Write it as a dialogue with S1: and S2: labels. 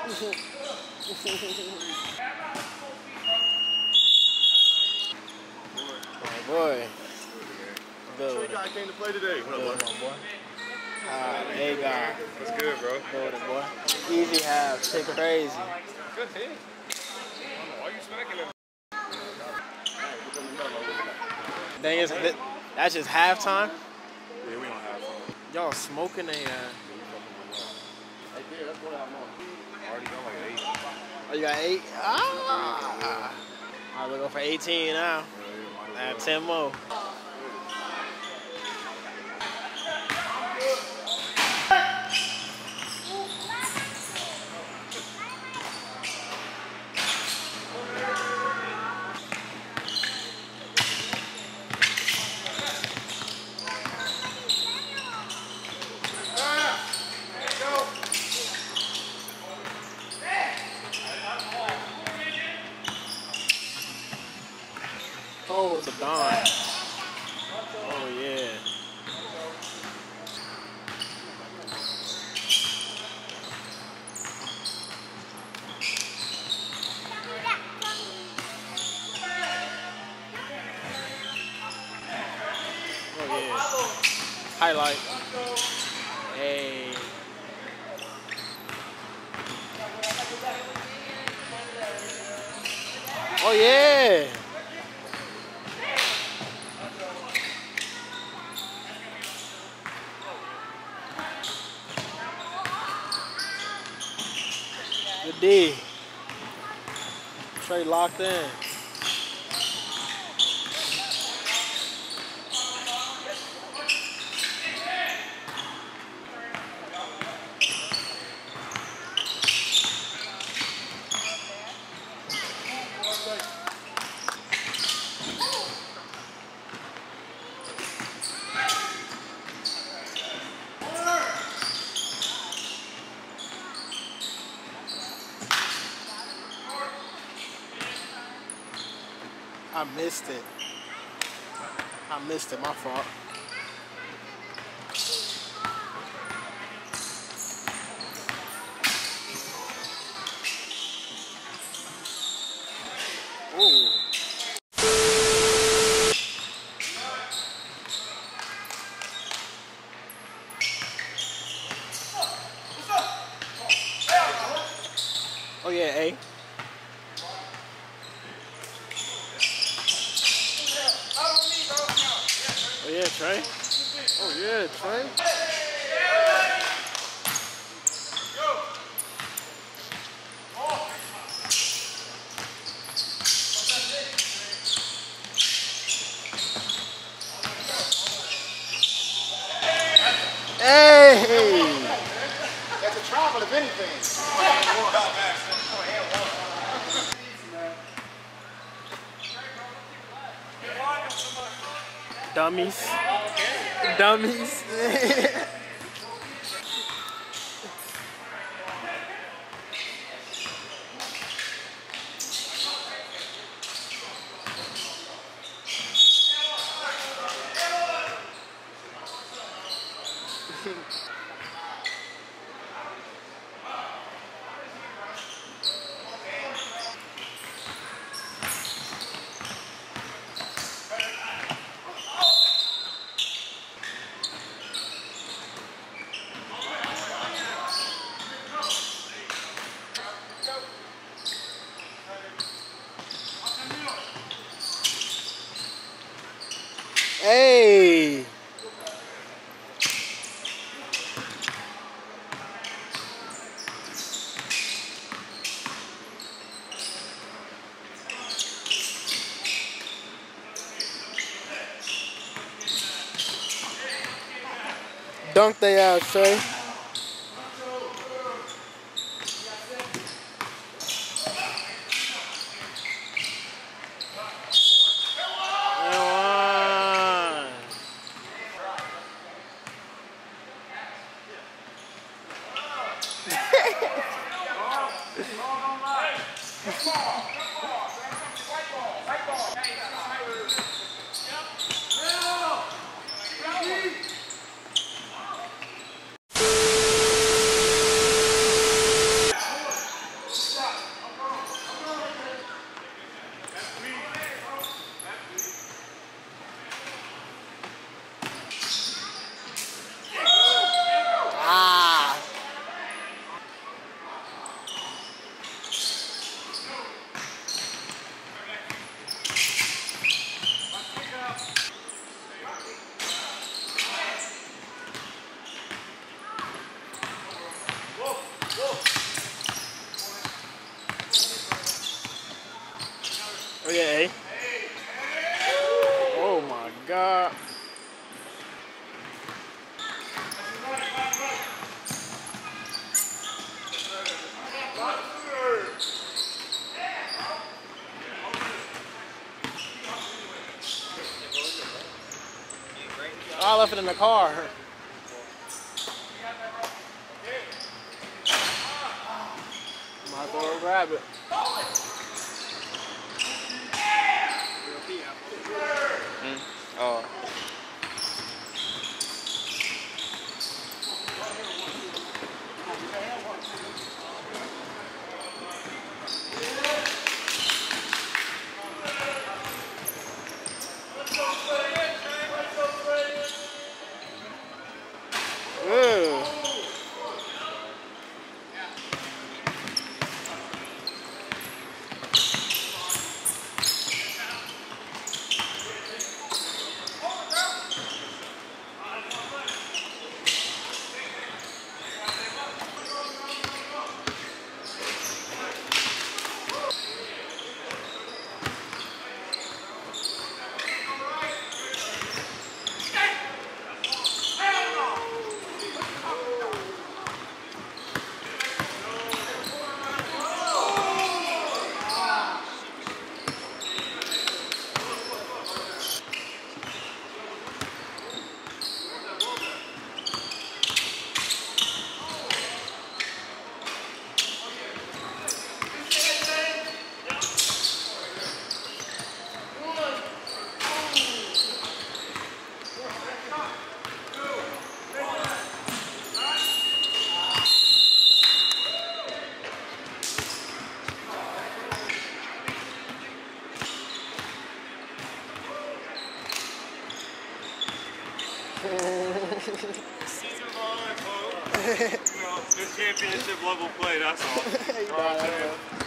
S1: My boy.
S2: Good. Trey guy came to play today. What up, boy?
S1: Hey, guy.
S2: What's good, bro?
S1: Good, boy. Easy half. Shit crazy.
S2: Good hit. Why are you smacking him?
S1: Thing is, that's just halftime.
S2: Yeah, we don't have fun.
S1: Y'all smoking a.
S2: Hey, dude, that's what I'm on. Already got like 8.
S1: Oh, you got 8? Ah. Alright, we're going for 18 now.
S2: Yeah,
S1: 10 more. Oh, it's a Don. Oh, yeah. Oh, yeah. Highlight. Hey. Oh, yeah. Good D. Trey locked in. I missed it. My fault. Ooh. Oh yeah, A. Oh yeah, Trey. Oh yeah, Trey. Hey!
S2: That's a travel, if anything.
S1: Dummies. Dummies. Hey! Dunk they out, Trey. Oh yeah, A. Oh my God. Oh, I left it in the car. Might as well grab it. Oh. Ooh.
S2: Season 5, folks. This championship level play, that's all.